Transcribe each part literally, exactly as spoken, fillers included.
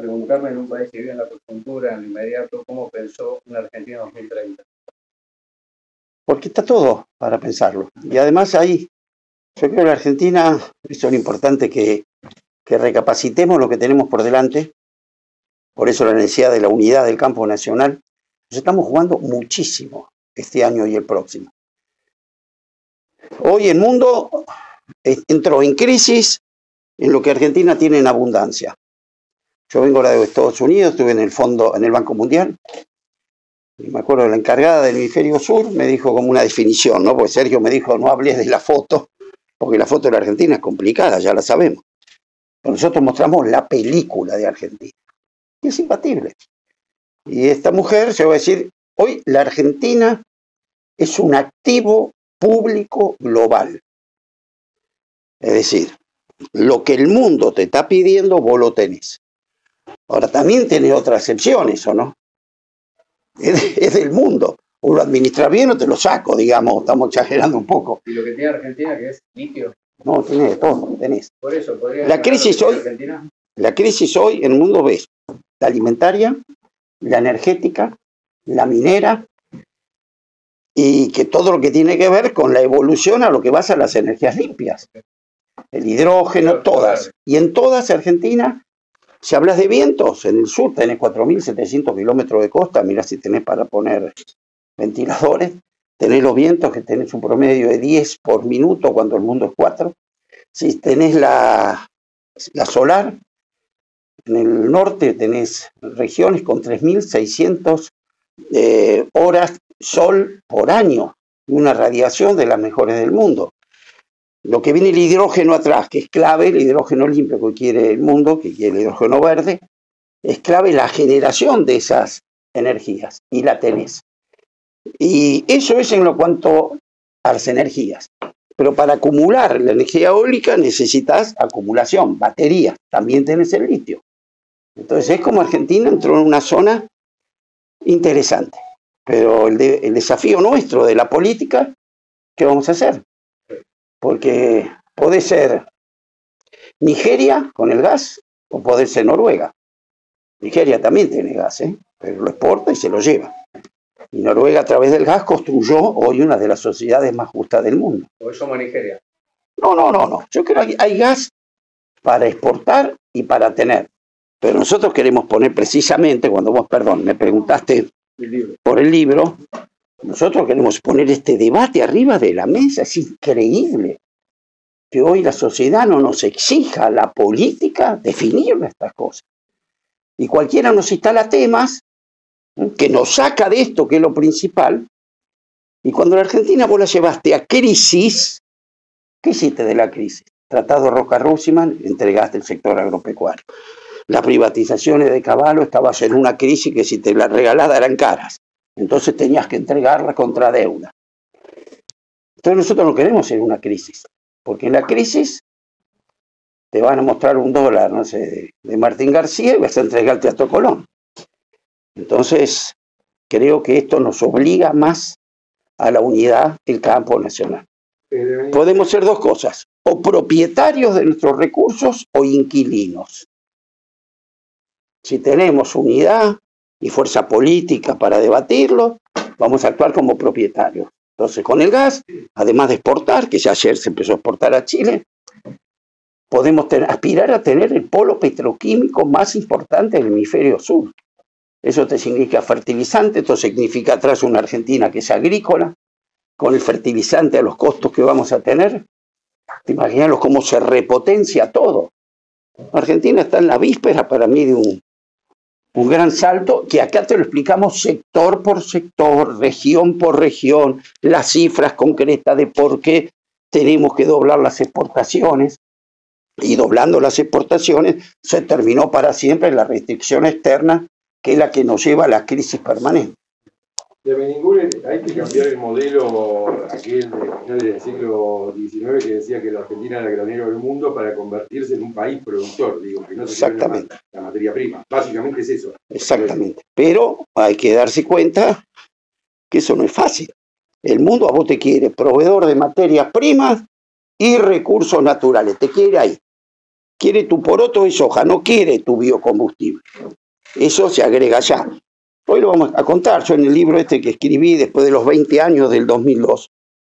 preguntarle en un país que vive en la coyuntura, en lo inmediato, cómo pensó una Argentina dos mil treinta. Porque está todo para pensarlo. Y además ahí, yo creo que la Argentina, eso es lo importante, que, que recapacitemos lo que tenemos por delante. Por eso la necesidad de la unidad del campo nacional. Nos estamos jugando muchísimo este año y el próximo. Hoy el mundo entró en crisis en lo que Argentina tiene en abundancia. Yo vengo ahora de Estados Unidos, estuve en el fondo, en el Banco Mundial, y me acuerdo de la encargada del hemisferio sur, me dijo como una definición, ¿no? Porque Sergio me dijo, no hables de la foto, porque la foto de la Argentina es complicada, ya la sabemos. Pero nosotros mostramos la película de Argentina, y es imbatible. Y esta mujer se va a decir, hoy la Argentina es un activo público global. Es decir, lo que el mundo te está pidiendo, vos lo tenés. Ahora, también tenés otras excepciones, ¿o no? Es, es del mundo. O lo administras bien o te lo saco, digamos, estamos exagerando un poco. ¿Y lo que tiene Argentina, que es litio? No, tenés de todo, tenés. Por eso, ¿podría la crisis hoy, Argentina? La crisis hoy en el mundo ves la alimentaria, la energética, la minera, y que todo lo que tiene que ver con la evolución a lo que vas a las energías limpias. El hidrógeno, todas. Y en todas, Argentina, si hablas de vientos, en el sur tenés cuatro mil setecientos kilómetros de costa, mirá si tenés para poner ventiladores, tenés los vientos que tenés un promedio de diez por minuto cuando el mundo es cuatro, si tenés la, la solar, en el norte tenés regiones con tres mil seiscientas eh, horas sol por año, y una radiación de las mejores del mundo. Lo que viene el hidrógeno atrás, que es clave, el hidrógeno limpio que quiere el mundo, que quiere el hidrógeno verde, es clave la generación de esas energías, y la tenés. Y eso es en lo cuanto a las energías. Pero para acumular la energía eólica necesitas acumulación, baterías, también tenés el litio. Entonces es como Argentina entró en una zona interesante. Pero el, de, el desafío nuestro de la política, ¿qué vamos a hacer? Porque puede ser Nigeria con el gas o puede ser Noruega. Nigeria también tiene gas, ¿eh? Pero lo exporta y se lo lleva. Y Noruega a través del gas construyó hoy una de las sociedades más justas del mundo. ¿Hoy somos Nigeria? No, no, no, no. Yo creo que hay, hay gas para exportar y para tener. Pero nosotros queremos poner precisamente, cuando vos, perdón, me preguntaste el libro. por el libro, nosotros queremos poner este debate arriba de la mesa. Es increíble que hoy la sociedad no nos exija, la política, definir estas cosas. Y cualquiera nos instala temas que nos saca de esto, que es lo principal. Y cuando la Argentina vos la llevaste a crisis, ¿qué hiciste de la crisis? Tratado Roca-Russiman, entregaste el sector agropecuario. Las privatizaciones de Caballo, estabas en una crisis que si te la regalada eran caras. Entonces tenías que entregarla contra deuda. Entonces nosotros no queremos en una crisis, porque en la crisis te van a mostrar un dólar, no sé, de, de Martín García y vas a entregar al Teatro Colón. Entonces creo que esto nos obliga más a la unidad del campo nacional. Podemos ser dos cosas, o propietarios de nuestros recursos o inquilinos. Si tenemos unidad y fuerza política para debatirlo, vamos a actuar como propietarios. Entonces, con el gas, además de exportar, que ya ayer se empezó a exportar a Chile, podemos tener, aspirar a tener el polo petroquímico más importante del hemisferio sur. Eso te significa fertilizante, esto significa atrás una Argentina que es agrícola, con el fertilizante a los costos que vamos a tener. Te imaginas cómo se repotencia todo. Argentina está en la víspera para mí de un, un gran salto, que acá te lo explicamos sector por sector, región por región, las cifras concretas de por qué tenemos que doblar las exportaciones. Y doblando las exportaciones se terminó para siempre la restricción externa, que es la que nos lleva a la crisis permanente. De Beningure hay que cambiar el modelo aquel de finales del siglo diecinueve que decía que la Argentina era el granero del mundo para convertirse en un país productor, digo, que no se quede la, la materia prima. Básicamente es eso. Exactamente. Pero hay que darse cuenta que eso no es fácil. El mundo a vos te quiere proveedor de materias primas y recursos naturales. Te quiere ahí. quiere tu poroto de soja, no quiere tu biocombustible. Eso se agrega ya. Hoy lo vamos a contar, yo en el libro este que escribí después de los veinte años del dos mil dos,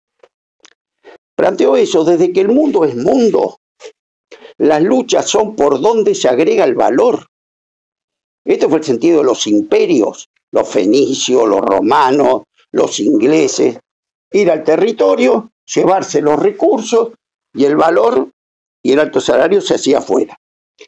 planteo eso, desde que el mundo es mundo, las luchas son por dónde se agrega el valor. Este fue el sentido de los imperios, los fenicios, los romanos, los ingleses. Ir al territorio, llevarse los recursos y el valor y el alto salario se hacía afuera.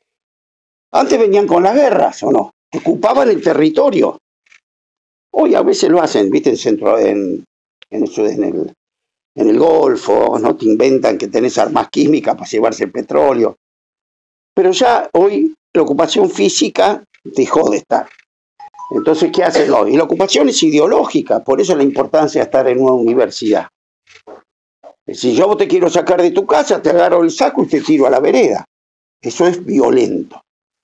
Antes venían con las guerras, ¿o no? Ocupaban el territorio. Hoy a veces lo hacen, ¿viste? En, centro, en, en, eso, en, el, en el Golfo, ¿no? Te inventan que tenés armas químicas para llevarse el petróleo. Pero ya hoy la ocupación física dejó de estar. Entonces, ¿qué hacen hoy? Y la ocupación es ideológica, por eso la importancia de estar en una universidad. Si yo te quiero sacar de tu casa, te agarro el saco y te tiro a la vereda. Eso es violento.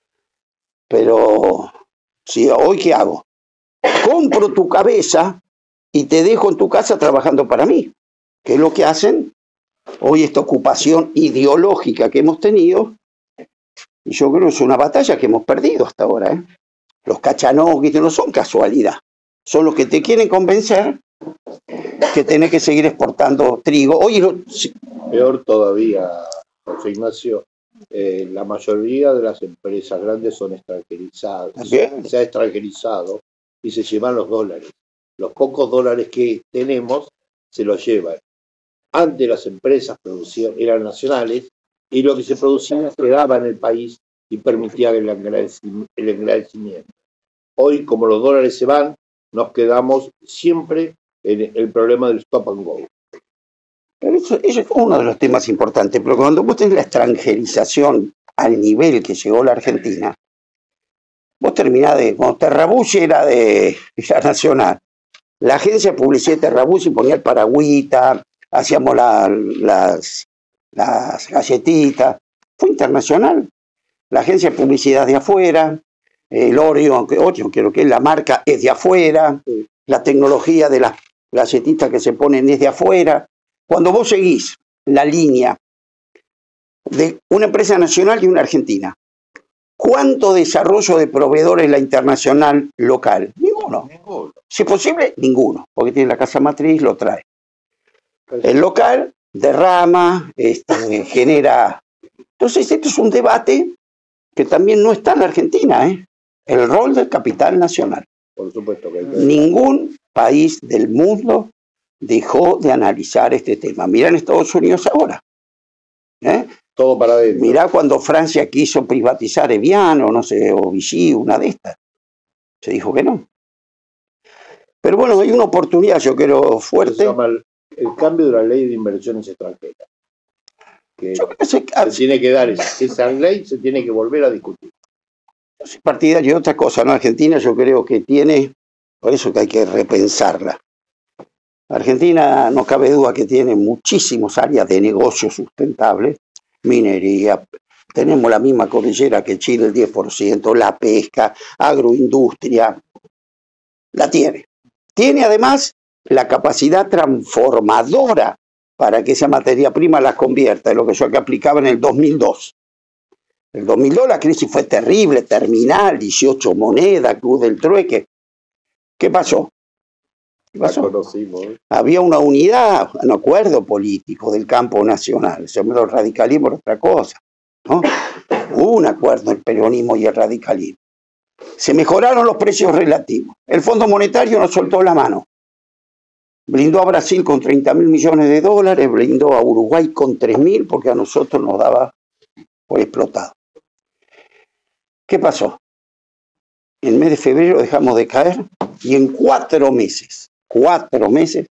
Pero, si hoy ¿qué hago? Compro tu cabeza y te dejo en tu casa trabajando para mí. ¿Qué es lo que hacen? Hoy esta ocupación ideológica que hemos tenido, y yo creo que es una batalla que hemos perdido hasta ahora, ¿eh? Los cachanoquis no son casualidad, son los que te quieren convencer que tenés que seguir exportando trigo. Hoy lo... Peor todavía, José Ignacio, eh, la mayoría de las empresas grandes son extranjerizadas. ¿También? Se ha extranjerizado y se llevan los dólares. Los pocos dólares que tenemos se los llevan. Antes las empresas producían, eran nacionales y lo que se producía quedaba en el país y permitía el engrandecimiento. El engrandecimiento. Hoy, como los dólares se van, nos quedamos siempre en el problema del stop and go. Pero eso, eso es uno de los temas importantes, pero cuando vos tenés la extranjerización al nivel que llegó la Argentina, vos terminás de, cuando Terrabusi era de la Nacional, la agencia de publicidad de Terrabusi ponía el paragüita, hacíamos la, las, las galletitas, fue internacional. La agencia de publicidad de afuera, el Orion, que creo que es la marca, es de afuera, la tecnología de las galletitas que se ponen es de afuera. Cuando vos seguís la línea de una empresa nacional y una argentina, ¿cuánto desarrollo de proveedores en la internacional local? Ninguno. Ninguno. Si es posible, ninguno, porque tiene la casa matriz, lo trae. El local derrama, este, genera... Entonces, esto es un debate que también no está en la Argentina, ¿eh? El rol del capital nacional. Por supuesto que hay que... Ningún país del mundo dejó de analizar este tema. Mirá en Estados Unidos ahora. ¿Eh? Todo para adentro. Mirá cuando Francia quiso privatizar Evian o no sé, o Vichy, una de estas. Se dijo que no. Pero bueno, hay una oportunidad, yo creo, fuerte. Se llama el, el cambio de la ley de inversiones extranjeras. Que Yo creo que se, se tiene que dar esa, esa ley, se tiene que volver a discutir. Yo soy partidario de otra cosa, ¿no? Argentina yo creo que tiene, por eso que hay que repensarla. Argentina no cabe duda que tiene muchísimas áreas de negocio sustentables, minería, tenemos la misma cordillera que Chile, el diez por ciento, la pesca, agroindustria, la tiene. Tiene además la capacidad transformadora para que esa materia prima la convierta, en lo que yo que aplicaba en el dos mil dos. En el dos mil dos la crisis fue terrible, terminal, dieciocho monedas, Cruz del Trueque. ¿Qué pasó? ¿Qué pasó? La conocimos, ¿eh? Había una unidad, un acuerdo político del campo nacional. Se llama el radicalismo, era otra cosa, ¿no? Hubo un acuerdo entre el peronismo y el radicalismo. Se mejoraron los precios relativos. El Fondo Monetario nos soltó la mano. Blindó a Brasil con treinta mil millones de dólares, blindó a Uruguay con tres mil porque a nosotros nos daba por explotado. ¿Qué pasó? En el mes de febrero dejamos de caer y en cuatro meses, cuatro meses,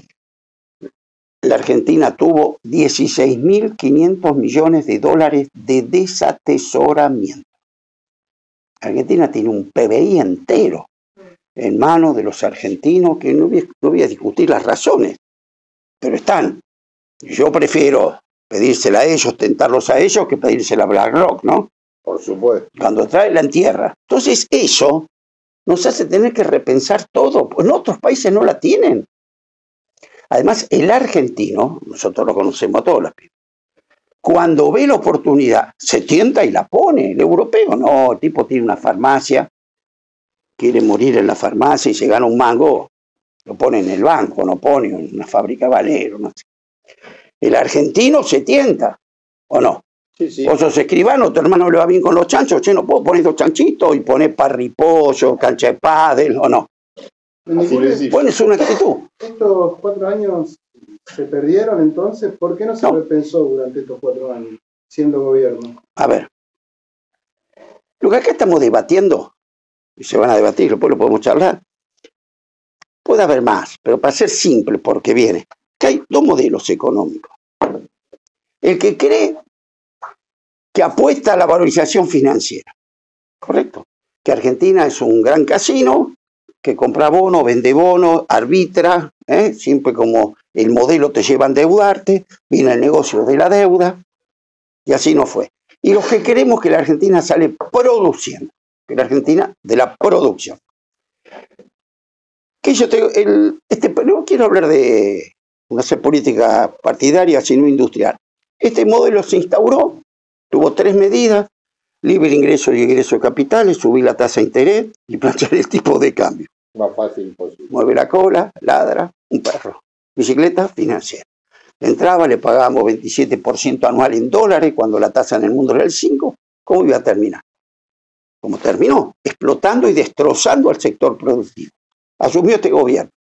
la Argentina tuvo dieciséis mil quinientos millones de dólares de desatesoramiento. Argentina tiene un P B I entero en manos de los argentinos, que no voy, no voy a discutir las razones, pero están. Yo prefiero pedírsela a ellos, tentarlos a ellos, que pedírsela a BlackRock, ¿no? Por supuesto. Cuando trae la entierra. Entonces eso nos hace tener que repensar todo, pues en otros países no la tienen. Además, el argentino, nosotros lo conocemos a todos los pibes, Cuando ve la oportunidad, se tienta y la pone. El europeo no, el tipo tiene una farmacia, quiere morir en la farmacia y se gana un mango, lo pone en el banco, no pone en una fábrica de Valero, no sé. El argentino se tienta, ¿o no? Sí, sí. Vos sos escribano, tu hermano le va bien con los chanchos, che, no puedo poner dos chanchitos y poner parripollo, cancha de pádel, ¿o no? Pones una actitud. Estos cuatro años se perdieron entonces, ¿por qué no se No. repensó durante estos cuatro años, siendo gobierno? A ver, lo que acá estamos debatiendo, y se van a debatir, después lo podemos charlar, puede haber más, pero para ser simple, porque viene, que hay dos modelos económicos. El que cree que apuesta a la valorización financiera, ¿correcto? Que Argentina es un gran casino, que compra bonos, vende bonos, arbitra, ¿eh? Siempre como el modelo te lleva a endeudarte, viene el negocio de la deuda, y así no fue. Y los que queremos que la Argentina sale produciendo, que la Argentina de la producción. Que yo tengo, el, este, no quiero hablar de una política partidaria, sino industrial. Este modelo se instauró, tuvo tres medidas: libre ingreso y egreso de capitales, subir la tasa de interés y planchar el tipo de cambio. Más fácil imposible. Mueve la cola, ladra, un perro. Bicicleta financiera. Entraba, le pagábamos veintisiete por ciento anual en dólares cuando la tasa en el mundo era el cinco por ciento. ¿Cómo iba a terminar? ¿Cómo terminó? Explotando y destrozando al sector productivo. Asumió este gobierno.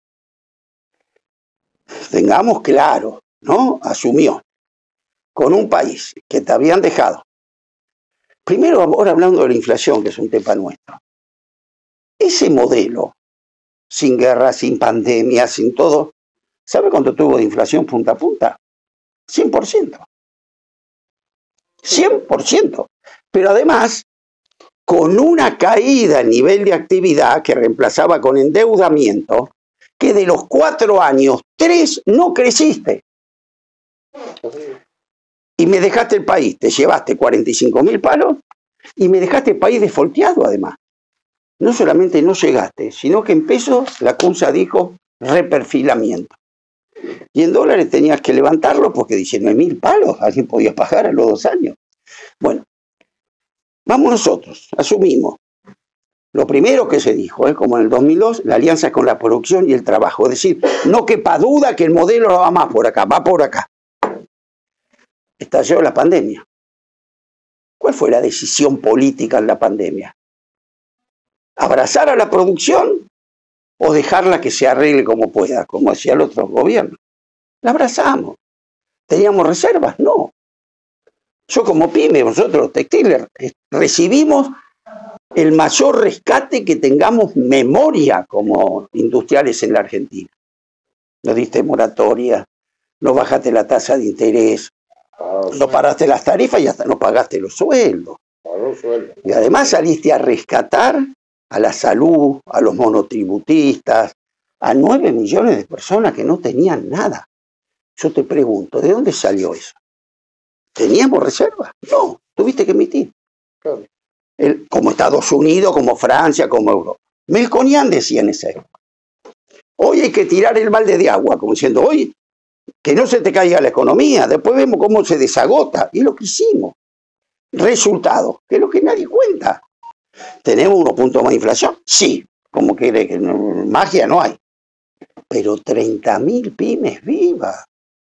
Tengamos claro, ¿no? Asumió. Con un país que te habían dejado. Primero, ahora hablando de la inflación, que es un tema nuestro. Ese modelo, sin guerra, sin pandemia, sin todo, ¿sabe cuánto tuvo de inflación punta a punta? cien por ciento. cien por ciento. Pero además, con una caída en nivel de actividad que reemplazaba con endeudamiento, que de los cuatro años, tres no creciste. Y me dejaste el país, te llevaste cuarenta y cinco mil palos y me dejaste el país desfolteado además. No solamente no llegaste, sino que en pesos la C U N S A dijo reperfilamiento. Y en dólares tenías que levantarlo porque diecinueve mil palos alguien podía pagar a los dos años. Bueno, vamos nosotros, asumimos. Lo primero que se dijo, ¿eh? Como en el dos mil dos, la alianza con la producción y el trabajo. Es decir, no quepa duda que el modelo no va más por acá, va por acá. Estalló la pandemia. ¿Cuál fue la decisión política en la pandemia? ¿Abrazar a la producción o dejarla que se arregle como pueda, como hacía el otro gobierno? La abrazamos. ¿Teníamos reservas? No. Yo como pyme, vosotros los textiles, recibimos el mayor rescate que tengamos memoria como industriales en la Argentina. No diste moratoria, no bajaste la tasa de interés, no paraste las tarifas y hasta no pagaste los sueldos. Y además saliste a rescatar a la salud, a los monotributistas, a nueve millones de personas que no tenían nada. Yo te pregunto, ¿de dónde salió eso? ¿Teníamos reservas? No, tuviste que emitir. Claro. El, como Estados Unidos, como Francia, como Europa. Melconian decía en ese. Hoy hay que tirar el balde de agua, como diciendo, hoy que no se te caiga la economía, después vemos cómo se desagota. Y lo que hicimos. Resultado, que es lo que nadie cuenta. ¿Tenemos unos puntos más de inflación? Sí, como quiere que no, magia no hay. Pero treinta mil pymes vivas.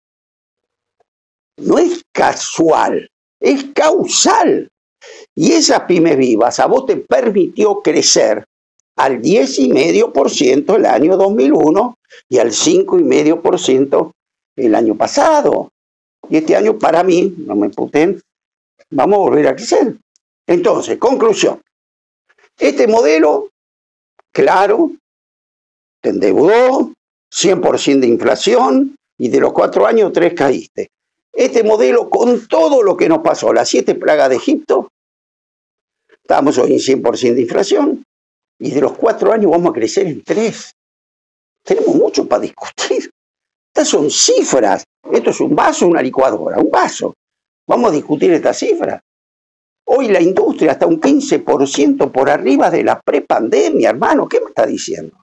No es casual, es causal. Y esas pymes vivas a vos te permitió crecer al diez coma cinco por ciento el año dos mil uno y al cinco coma cinco por ciento el año pasado. Y este año para mí, no me puten, vamos a volver a crecer. Entonces, conclusión. Este modelo, claro, te endeudó, cien por ciento de inflación y de los cuatro años, tres caíste. Este modelo, con todo lo que nos pasó, las siete plagas de Egipto, estamos hoy en cien por ciento de inflación y de los cuatro años vamos a crecer en tres. Tenemos mucho para discutir. Estas son cifras. Esto es un vaso, una licuadora, un vaso. Vamos a discutir estas cifras. Hoy la industria está un quince por ciento por arriba de la prepandemia, hermano. ¿Qué me está diciendo?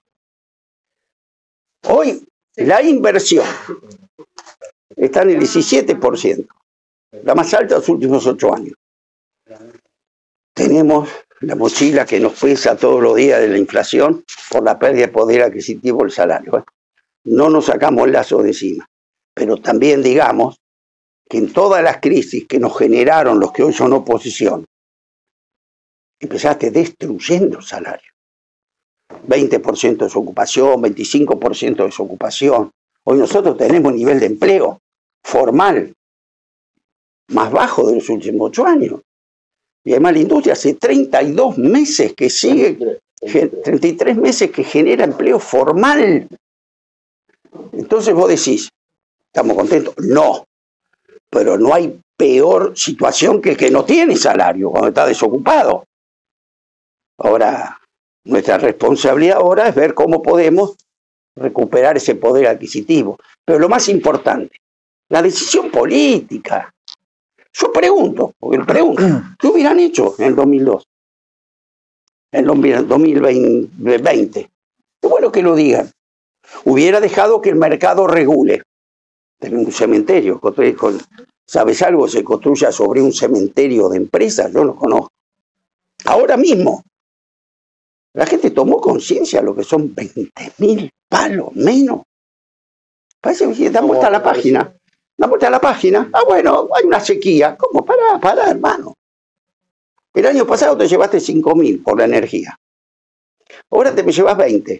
Hoy la inversión está en el diecisiete por ciento. La más alta de los últimos ocho años. Tenemos la mochila que nos pesa todos los días de la inflación por la pérdida de poder adquisitivo del salario. ¿eh? No nos sacamos el lazo de encima. Pero también digamos que en todas las crisis que nos generaron los que hoy son oposición, empezaste destruyendo el salario. veinte por ciento de desocupación, veinticinco por ciento de desocupación. Hoy nosotros tenemos un nivel de empleo formal más bajo de los últimos ocho años. Y además la industria hace treinta y dos meses que sigue, treinta y tres meses que genera empleo formal. Entonces vos decís, ¿estamos contentos? No, pero no hay peor situación que el que no tiene salario cuando está desocupado. Ahora, nuestra responsabilidad ahora es ver cómo podemos recuperar ese poder adquisitivo. Pero lo más importante, la decisión política. Yo pregunto, porque lo pregunto, ¿qué hubieran hecho en el dos mil dos? En el dos mil veinte. Es bueno que lo digan. Hubiera dejado que el mercado regule. Tengo un cementerio, con, ¿sabes algo? Se construya sobre un cementerio de empresas, yo no conozco. Ahora mismo, la gente tomó conciencia de lo que son veinte mil palos menos. Parece que da vuelta a la página. Da vuelta a la página. Ah, bueno, hay una sequía. ¿Cómo? Pará, pará, hermano. El año pasado te llevaste cinco mil por la energía. Ahora te me llevas veinte.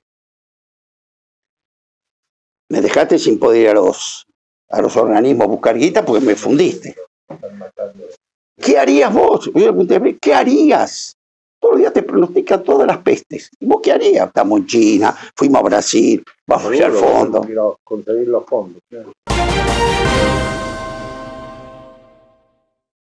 Me dejaste sin poder ir a los, a los organismos a buscar guita porque me fundiste. ¿Qué harías vos? ¿Qué harías? Todos los días te pronostican todas las pestes. ¿Y vos qué harías? Estamos en China, fuimos a Brasil, vamos a ir al fondo. Conseguir los fondos. Claro.